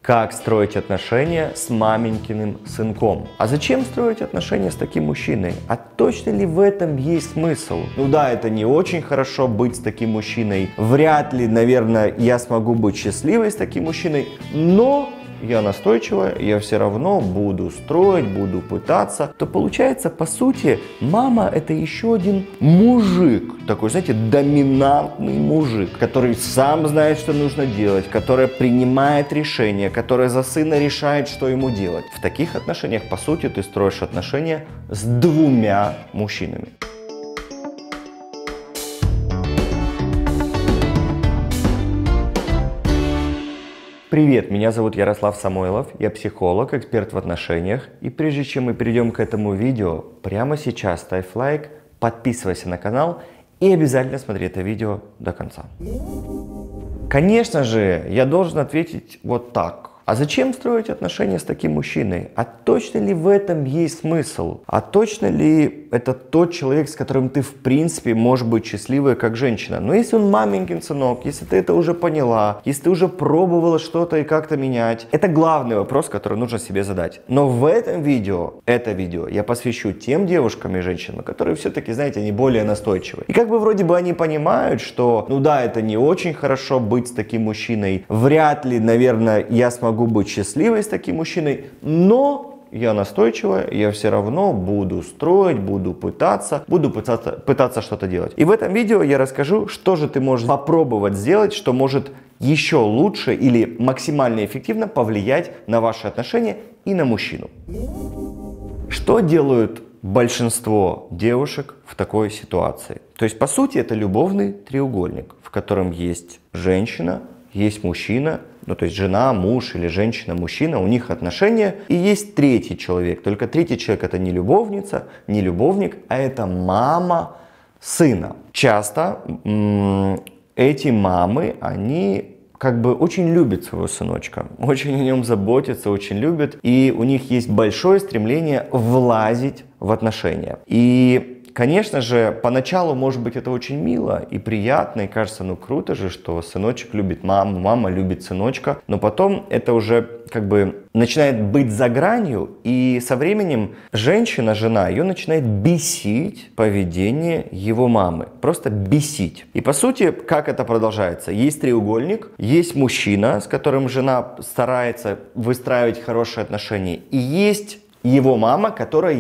Как строить отношения с маменькиным сынком? А зачем строить отношения с таким мужчиной? А точно ли в этом есть смысл? Ну да, это не очень хорошо быть с таким мужчиной. Вряд ли, наверное, я смогу быть счастливой с таким мужчиной, но я настойчивая, я все равно буду строить, буду пытаться. То получается, по сути, мама это еще один мужик. Такой, знаете, доминантный мужик, который сам знает, что нужно делать, который принимает решения, который за сына решает, что ему делать. В таких отношениях, по сути, ты строишь отношения с двумя мужчинами. Привет, меня зовут Ярослав Самойлов, я психолог, эксперт в отношениях. И прежде чем мы перейдем к этому видео, прямо сейчас ставь лайк, подписывайся на канал и обязательно смотри это видео до конца. Конечно же, я должен ответить вот так. А зачем строить отношения с таким мужчиной? А точно ли в этом есть смысл? А точно ли это тот человек, с которым ты в принципе можешь быть счастливой как женщина? Но если он маменькин сынок, если ты это уже поняла, если ты уже пробовала что-то и как-то менять, это главный вопрос, который нужно себе задать. Но в этом видео, я посвящу тем девушкам и женщинам, которые все-таки, знаете, они более настойчивые. И как бы вроде бы они понимают, что, ну да, это не очень хорошо быть с таким мужчиной. Вряд ли, наверное, я смогу быть счастливой с таким мужчиной, но я настойчивая, я все равно буду строить, буду пытаться что-то делать. И в этом видео я расскажу, что же ты можешь попробовать сделать, что может еще лучше или максимально эффективно повлиять на ваши отношения и на мужчину. Что делают большинство девушек в такой ситуации? То есть, по сути, это любовный треугольник, в котором есть женщина, есть мужчина, ну то есть жена, муж или женщина, мужчина, у них отношения, и есть третий человек. Только третий человек это не любовница, не любовник, а это мама сына. Часто эти мамы, они как бы очень любят своего сыночка, очень о нем заботятся, очень любят, и у них есть большое стремление влазить в отношения. И конечно же, поначалу, может быть, это очень мило и приятно, и кажется, ну круто же, что сыночек любит маму, мама любит сыночка, но потом это уже как бы начинает быть за гранью, и со временем женщина, жена, ее начинает бесить поведение его мамы, просто бесить. И по сути, как это продолжается? Есть треугольник, есть мужчина, с которым жена старается выстраивать хорошие отношения, и есть его мама, которая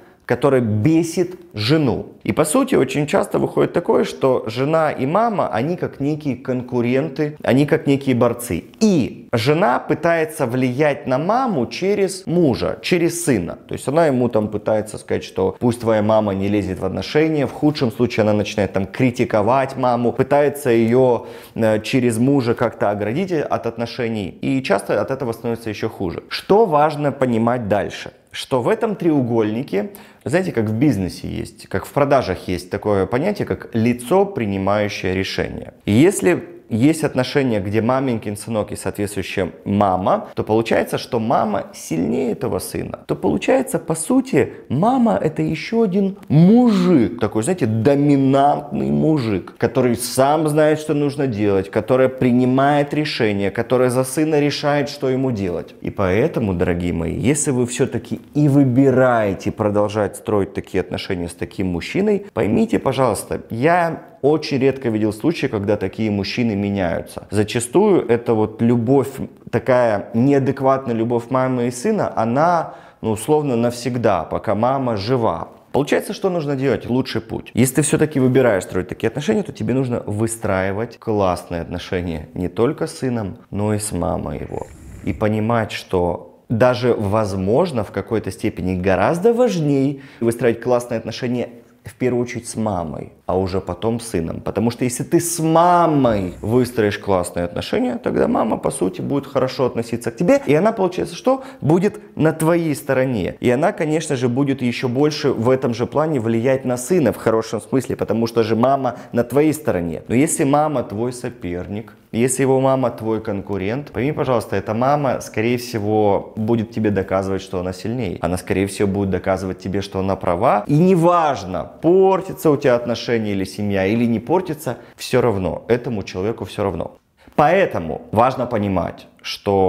бесит жену. И по сути очень часто выходит такое, что жена и мама, они как некие конкуренты, они как некие борцы. И жена пытается влиять на маму через мужа, через сына. То есть она ему там пытается сказать, что пусть твоя мама не лезет в отношения, в худшем случае она начинает там критиковать маму, пытается ее через мужа как-то оградить от отношений. И часто от этого становится еще хуже. Что важно понимать дальше? Что в этом треугольнике, знаете, как в бизнесе есть, как в продажах есть такое понятие, как лицо, принимающее решение. И если есть отношения, где маменькин сынок и соответствующая мама, то получается, что мама сильнее этого сына. То получается, по сути, мама это еще один мужик, такой, знаете, доминантный мужик, который сам знает, что нужно делать, который принимает решения, который за сына решает, что ему делать. И поэтому, дорогие мои, если вы все-таки и выбираете продолжать строить такие отношения с таким мужчиной, поймите, пожалуйста, я очень редко видел случаи, когда такие мужчины меняются. Зачастую это вот любовь, такая неадекватная любовь мамы и сына, она, ну, условно навсегда, пока мама жива. Получается, что нужно делать? Лучший путь. Если ты все-таки выбираешь строить такие отношения, то тебе нужно выстраивать классные отношения не только с сыном, но и с мамой его. И понимать, что даже, возможно, в какой-то степени гораздо важнее выстраивать классные отношения в первую очередь с мамой, а уже потом с сыном. Потому что если ты с мамой выстроишь классные отношения, тогда мама, по сути, будет хорошо относиться к тебе. И она, получается, что? Будет на твоей стороне. И она, конечно же, будет еще больше в этом же плане влиять на сына в хорошем смысле, потому что же мама на твоей стороне. Но если мама твой соперник, если его мама твой конкурент, пойми, пожалуйста, эта мама, скорее всего, будет тебе доказывать, что она сильнее. Она, скорее всего, будет доказывать тебе, что она права. И неважно, портится у тебя отношения или семья, или не портится, все равно, этому человеку все равно. Поэтому важно понимать, что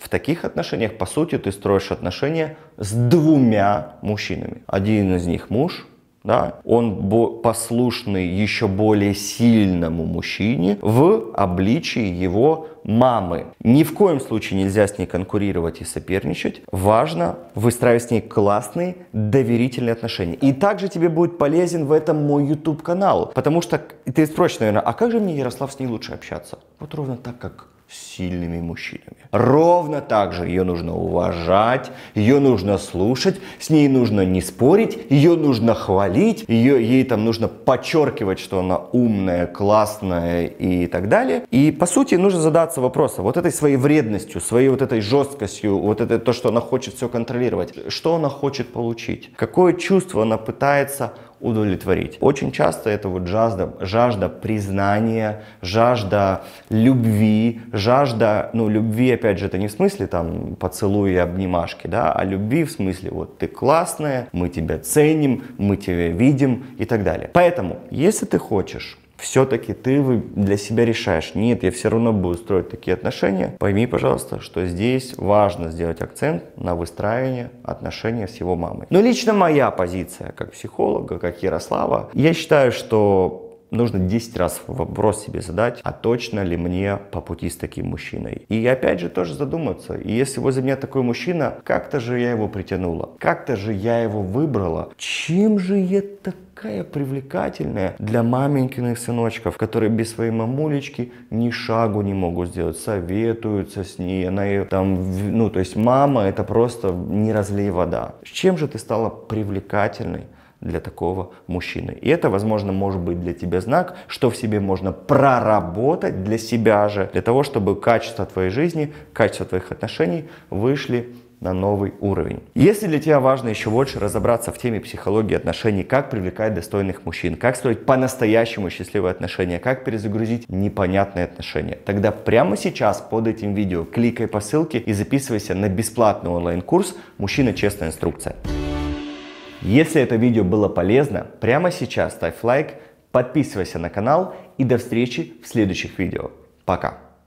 В таких отношениях, по сути, ты строишь отношения с двумя мужчинами. Один из них муж, да, он послушный еще более сильному мужчине в обличии его мамы. Ни в коем случае нельзя с ней конкурировать и соперничать. Важно выстраивать с ней классные, доверительные отношения. И также тебе будет полезен в этом мой YouTube канал. Потому что ты спросишь, наверное, а как же мне, Ярослав, с ней лучше общаться? Вот ровно так, как с сильными мужчинами. Ровно так же ее нужно уважать, ее нужно слушать, с ней нужно не спорить, ее нужно хвалить, ей там нужно подчеркивать, что она умная, классная и так далее. И по сути нужно задаться вопросом, вот этой своей вредностью, своей вот этой жесткостью, вот это то, что она хочет все контролировать, что она хочет получить, какое чувство она пытается удовлетворить. Очень часто это вот жажда признания, жажда любви, любви, опять же, это не в смысле там поцелуи и обнимашки, да, а любви в смысле вот ты классная, мы тебя ценим, мы тебя видим и так далее. Поэтому, если ты хочешь, все-таки ты для себя решаешь, нет, я все равно буду строить такие отношения, пойми, пожалуйста, что здесь важно сделать акцент на выстраивание отношений с его мамой. Но лично моя позиция как психолога, как Ярослава, я считаю, что нужно 10 раз вопрос себе задать, а точно ли мне по пути с таким мужчиной. И опять же тоже задуматься, и если возле меня такой мужчина, как-то же я его притянула, как-то же я его выбрала, чем же я такая привлекательная для маменькиных сыночков, которые без своей мамулечки ни шагу не могут сделать, советуются с ней, она ее там, то есть мама это просто не разлей вода. С чем же ты стала привлекательной для такого мужчины? И это, возможно, может быть для тебя знак, что в себе можно проработать для себя же, для того, чтобы качество твоей жизни, качество твоих отношений вышли на новый уровень. Если для тебя важно еще больше разобраться в теме психологии отношений, как привлекать достойных мужчин, как строить по-настоящему счастливые отношения, как перезагрузить непонятные отношения, тогда прямо сейчас под этим видео кликай по ссылке и записывайся на бесплатный онлайн-курс «Мужчина. Честная инструкция». Если это видео было полезно, прямо сейчас ставь лайк, подписывайся на канал и до встречи в следующих видео. Пока!